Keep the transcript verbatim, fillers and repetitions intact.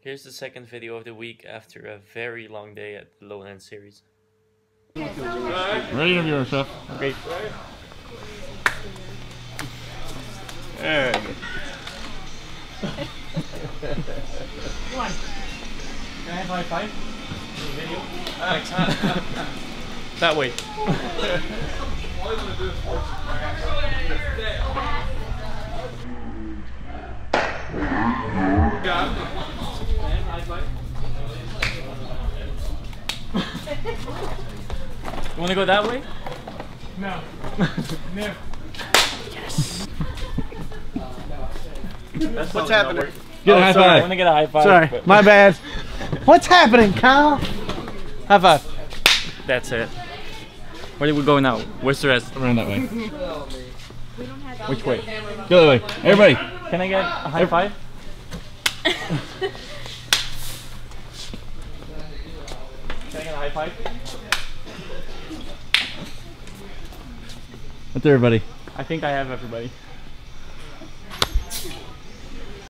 Here's the second video of the week after a very long day at the Lowland series. Ready to view yourself. Great. There you go. One. Can I have high five? Video? That way. You want to go that way? No. No. Yes. That's what's happening. Get a Oh, high sorry, I five. want to get a high five. Sorry, but- my bad. What's happening, Kyle? High five. That's it. Where do we go now? Where's the rest? Around that way. Which way? Go that way. Everybody. Can I get a high five? Can I get a high five? What's everybody? I think I have everybody.